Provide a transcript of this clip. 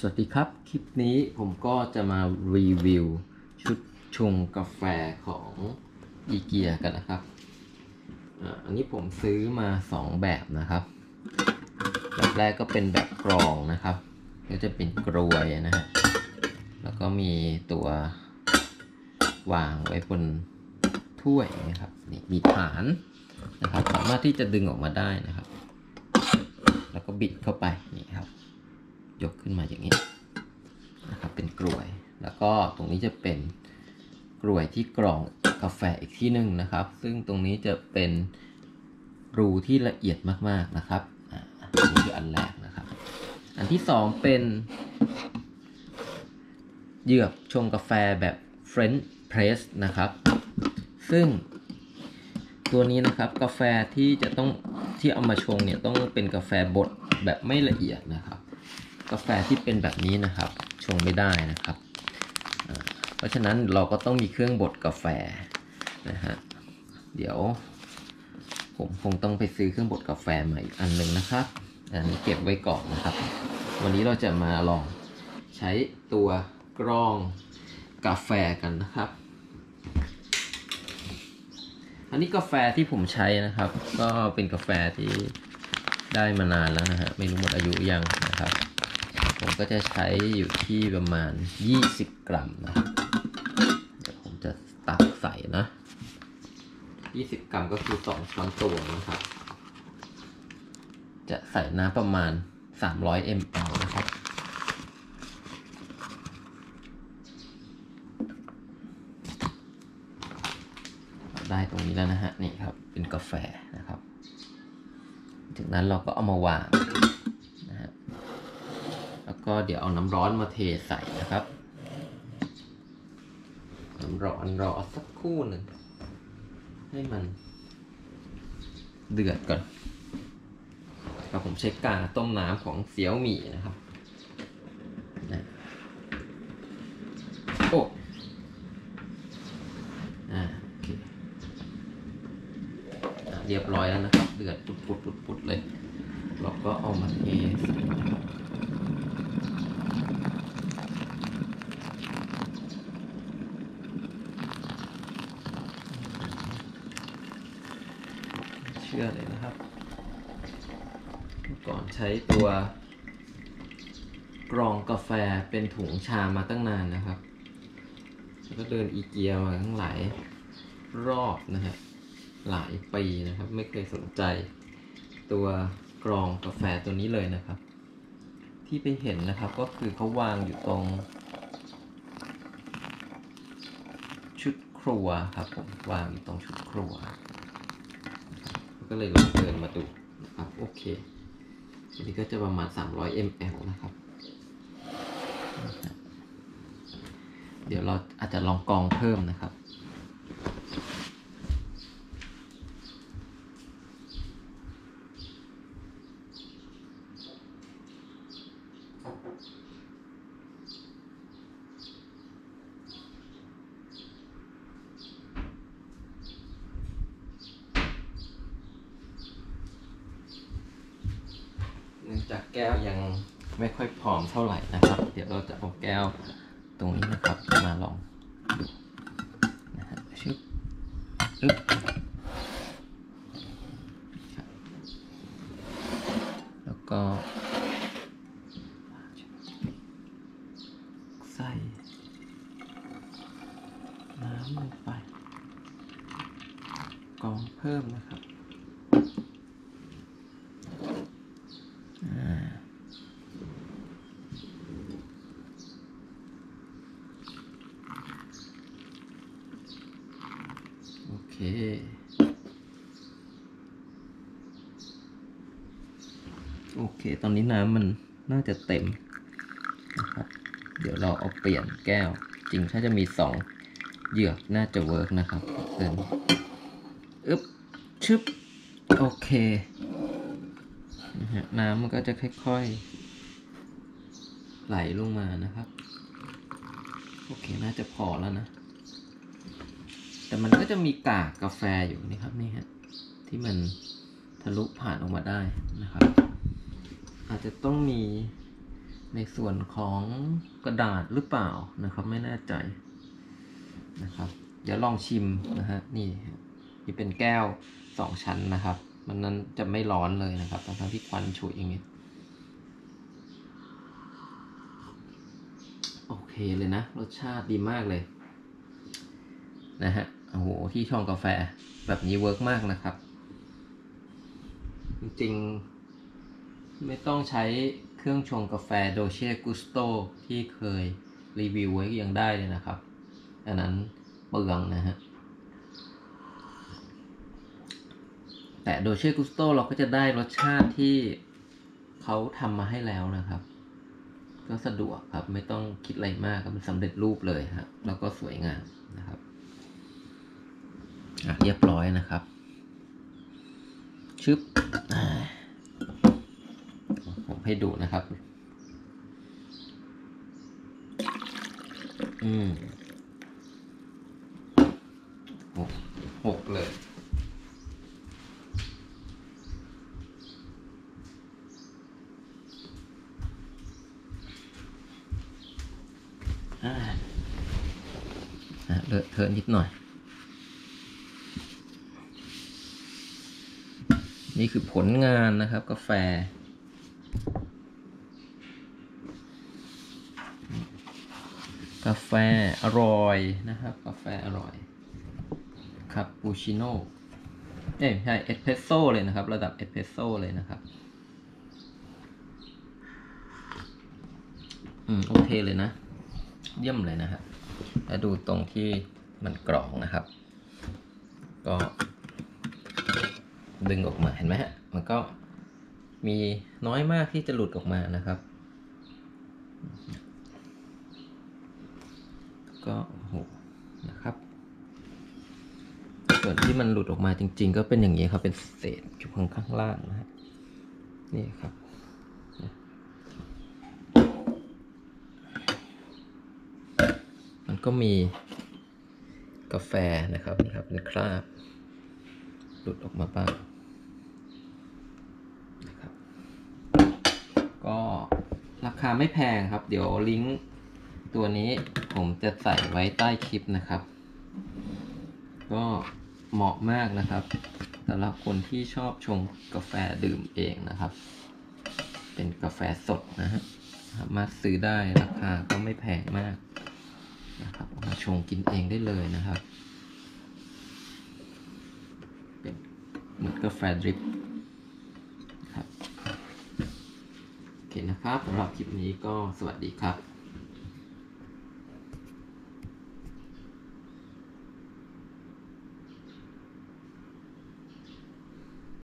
สวัสดีครับคลิปนี้ผมก็จะมารีวิวชุดชงกาแฟของอีเกียกันนะครับอันนี้ผมซื้อมา2แบบนะครับแบบแรกก็เป็นแบบกรองนะครับก็จะเป็นกรวยนะฮะแล้วก็มีตัววางไว้บนถ้วยนะครับนี่มีฐานนะครับสามารถที่จะดึงออกมาได้นะครับแล้วก็บิดเข้าไปนี่ครับยกขึ้นมาอย่างนี้นะครับเป็นกลวยแล้วก็ตรงนี้จะเป็นกลวยที่กรองกาแฟอีกที่หนึ่งนะครับซึ่งตรงนี้จะเป็นรูที่ละเอียดมากๆนะครับนี่คืออันแรกนะครับอันที่สองเป็นเหยือกชงกาแฟแบบ French Press นะครับซึ่งตัวนี้นะครับกาแฟที่เอามาชงเนี่ยต้องเป็นกาแฟบดแบบไม่ละเอียดนะครับกาแฟที่เป็นแบบนี้นะครับชงไม่ได้นะครับเพราะฉะนั้นเราก็ต้องมีเครื่องบดกาแฟนะฮะเดี๋ยวผมคงต้องไปซื้อเครื่องบดกาแฟใหม่อีกอันหนึ่งนะครับอันนี้เก็บไว้ก่อนนะครับวันนี้เราจะมาลองใช้ตัวกรองกาแฟกันนะครับอันนี้กาแฟที่ผมใช้นะครับก็เป็นกาแฟที่ได้มานานแล้วนะฮะไม่รู้หมดอายุยังนะครับผมก็จะใช้อยู่ที่ประมาณ20 กรัมนะเดี๋ยวผมจะตักใส่นะ20 กรัมก็คือ2 ช้อนตวงนะครับจะใส่น้ำประมาณ300 ml นะครับได้ตรงนี้แล้วนะฮะนี่ครับเป็นกาแฟนะครับจากนั้นเราก็เอามาวางนะฮะแล้วก็เดี๋ยวเอาน้ำร้อนมาเทใส่นะครับน้ำร้อนรอสักครู่หนึ่งให้มันเดือดก่อนครับผมใช้กาต้มน้ำของเสี่ยวหมี่นะครับนะโอ้โอเคเรียบร้อยแล้วนะครับเดือดปุดเลยเราก็เอามาเทใส่นะครับเชื่อเลยนะครับก่อนใช้ตัวกรองกาแฟเป็นถุงชามาตั้งนานนะครับแล้วก็เดินอีเกียมาทั้งหลายรอบนะฮะหลายปีนะครับไม่เคยสนใจตัวกรองกาแฟตัวนี้เลยนะครับที่ไปเห็นนะครับก็คือเขาวางอยู่ตรงชุดครัวครับผมวางอยู่ตรงชุดครัวก็เลยลองเดินมาดูนะครับโอเคอันนี้ก็จะประมาณ300 ml นะครับเดี๋ยวเราอาจจะลองกรองเพิ่มนะครับเนื่องจากแก้วยังไม่ค่อยพร้อมเท่าไหร่นะครับเดี๋ยวเราจะเอาแก้วตรงนี้นะครับมาลองดูนะฮะแล้วก็ใส่น้ำลงไปกรองเพิ่มนะครับโอเคตอนนี้น้ำมันน่าจะเต็มนะครับเดี๋ยวเราเอาเปลี่ยนแก้วจริงถ้าจะมี2 เหยือกน่าจะเวิร์กนะครับเติมชึบโอเคน้ำมันก็จะค่อยๆไหลลงมานะครับโอเคน่าจะพอแล้วนะแต่มันก็จะมีกากกาแฟอยู่นี่ครับนี่ฮะที่มันทะลุผ่านออกมาได้นะครับอาจจะต้องมีในส่วนของกระดาษหรือเปล่านะครับไม่แน่ใจนะครับเดี๋ยวลองชิมนะฮะนี่เป็นแก้ว2 ชั้นนะครับมันนั้นจะไม่ร้อนเลยนะครับทั้งที่ควันฉุยอย่างเงี้ยโอเคเลยนะรสชาติดีมากเลยนะฮะโอ้โหที่ชงกาแฟแบบนี้เวิร์กมากนะครับจริงๆไม่ต้องใช้เครื่องชงกาแฟโดเช่กุสโตที่เคยรีวิวไว้ยังได้เลยนะครับอันนั้นเปลืองนะฮะแต่โดเช่กุสโตเราก็จะได้รสชาติที่เขาทำมาให้แล้วนะครับก็สะดวกครับไม่ต้องคิดอะไรมากครับมันสำเร็จรูปเลยครับแล้วก็สวยงามนะครับเรียบร้อยนะครับชึบผมให้ดูนะครับหกเลยเลอะเทอะนิดหน่อยนี่คือผลงานนะครับกาแฟอร่อยนะครับกาแฟอร่อยคาปูชิโน่ไม่ใช่เอสเพรสโซ่เลยนะครับระดับเอสเพรสโซ่เลยนะครับโอเคเลยนะเยี่ยมเลยนะฮะแล้วดูตรงที่มันกรองนะครับก็ดึงออกมาเห็นไหมฮะมันก็มีน้อยมากที่จะหลุดออกมานะครับก็โหนะครับส่วนที่มันหลุดออกมาจริงๆก็เป็นอย่างนี้ครับเป็นเศษอยู่ข้างล่างนะฮะนี่ครับมันก็มีกาแฟนะครับนี่ครับเป็นคราบหลุดออกมาบ้างนะครับก็ราคาไม่แพงครับเดี๋ยวลิงก์ตัวนี้ผมจะใส่ไว้ใต้คลิปนะครับก็เหมาะมากนะครับสำหรับคนที่ชอบชงกาแฟดื่มเองนะครับเป็นกาแฟสดนะฮะสามารถซื้อได้ราคาก็ไม่แพงมากนะครับมาชงกินเองได้เลยนะครับเป็นเหมือนกาแฟดริปครับโอเคนะครับสำหรับคลิปนี้ก็สวัสดีครับ